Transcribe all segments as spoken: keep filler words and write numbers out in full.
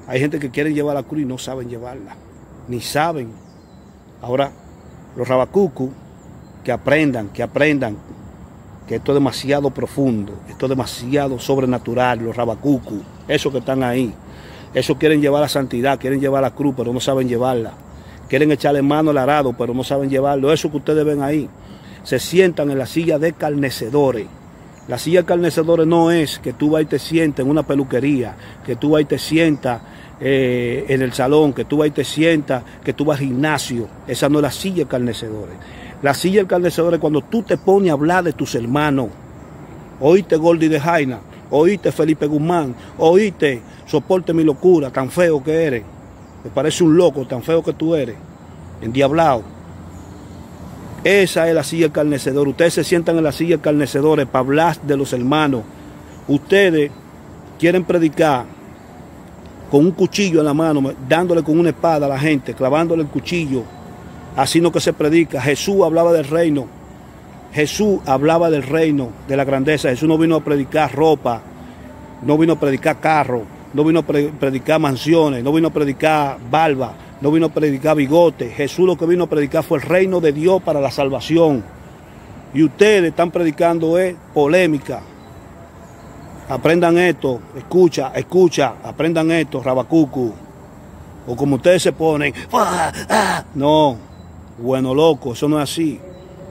Hay gente que quiere llevar la cruz y no saben llevarla, ni saben. Ahora, los rabacucu, que aprendan, que aprendan, que esto es demasiado profundo, esto es demasiado sobrenatural, los rabacucu, esos que están ahí, esos quieren llevar la santidad, quieren llevar la cruz, pero no saben llevarla. Quieren echarle mano al arado, pero no saben llevarlo. Eso que ustedes ven ahí, se sientan en la silla de carnecedores. La silla de carnecedores no es que tú vas y te sientas en una peluquería, que tú vas y te sientas eh, en el salón, que tú vas y te sientas, que tú vas al gimnasio. Esa no es la silla de carnecedores. La silla de carnecedores es cuando tú te pones a hablar de tus hermanos. Oíste Gordy de Jaina, oíste Felipe Guzmán, oíste Soporte mi locura, tan feo que eres. Me parece un loco, tan feo que tú eres, endiablado. Esa es la silla del carnecedor. Ustedes se sientan en la silla del carnecedores para hablar de los hermanos. Ustedes quieren predicar con un cuchillo en la mano, dándole con una espada a la gente, clavándole el cuchillo. Así no que se predica. Jesús hablaba del reino. Jesús hablaba del reino, de la grandeza. Jesús no vino a predicar ropa, no vino a predicar carro, no vino a predicar mansiones, no vino a predicar barba, no vino a predicar bigote. Jesús lo que vino a predicar fue el reino de Dios para la salvación. Y ustedes están predicando es polémica. Aprendan esto, escucha, escucha, aprendan esto, rabacucu. O como ustedes se ponen, ¡ah, ah! No, bueno loco, eso no es así.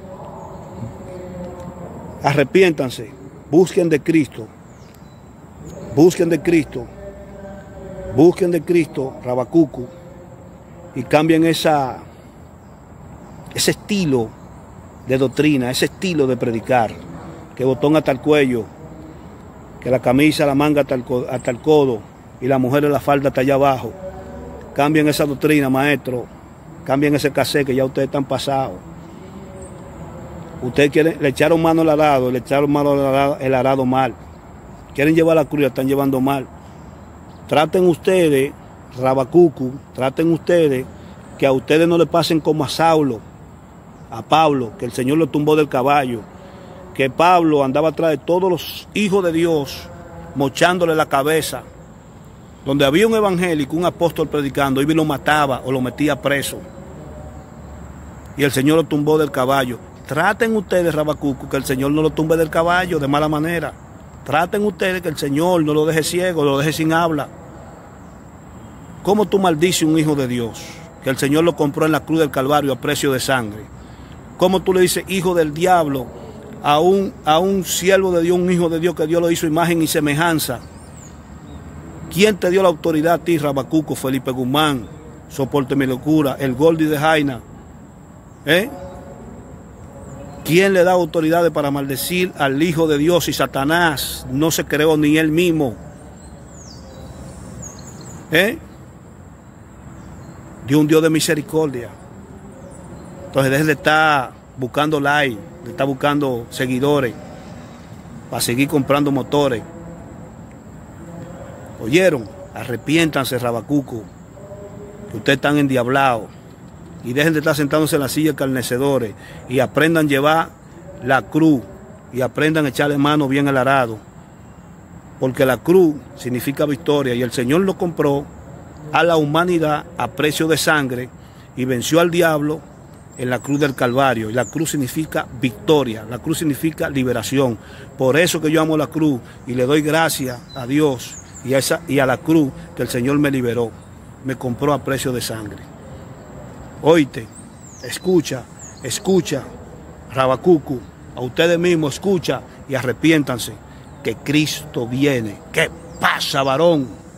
Arrepiéntanse, busquen de Cristo, busquen de Cristo. Busquen de Cristo, rabacucu, y cambien esa, ese estilo de doctrina, ese estilo de predicar, que botón hasta el cuello, que la camisa, la manga hasta el, hasta el codo, y la mujer la falda hasta allá abajo. Cambien esa doctrina, maestro, cambien ese casé que ya ustedes están pasados. Ustedes quieren, le echaron mano al arado, le echaron mano al arado, el arado mal. Quieren llevar la cruz, la están llevando mal. Traten ustedes, rabacucu, traten ustedes que a ustedes no le pasen como a Saulo, a Pablo, que el Señor lo tumbó del caballo, que Pablo andaba atrás de todos los hijos de Dios, mochándole la cabeza, donde había un evangélico, un apóstol predicando, y lo mataba o lo metía preso, y el Señor lo tumbó del caballo. Traten ustedes, rabacucu, que el Señor no lo tumbe del caballo de mala manera. Traten ustedes que el Señor no lo deje ciego, lo deje sin habla. ¿Cómo tú maldices un hijo de Dios? Que el Señor lo compró en la cruz del Calvario a precio de sangre. ¿Cómo tú le dices hijo del diablo a un, a un siervo de Dios, un hijo de Dios que Dios lo hizo imagen y semejanza? ¿Quién te dio la autoridad a ti, rabacucu, Felipe Guzmán, Soporte mi locura, el Gordy de Jaina? ¿Eh? ¿Quién le da autoridades para maldecir al Hijo de Dios? Y Satanás no se creó ni él mismo. ¿Eh? Dios un Dios de misericordia. Entonces dejen de estar buscando like, de estar buscando seguidores para seguir comprando motores. ¿Oyeron? Arrepiéntanse, rabacucu, que ustedes están endiablados. Y dejen de estar sentándose en la silla de carnecedores y aprendan a llevar la cruz y aprendan a echarle mano bien al arado, porque la cruz significa victoria y el Señor lo compró a la humanidad a precio de sangre y venció al diablo en la cruz del Calvario. Y la cruz significa victoria, la cruz significa liberación. Por eso que yo amo la cruz y le doy gracias a Dios y a, esa, y a la cruz que el Señor me liberó, me compró a precio de sangre. Oíste, escucha, escucha, rabacucu, a ustedes mismos escucha y arrepiéntanse, que Cristo viene. ¿Qué pasa, varón?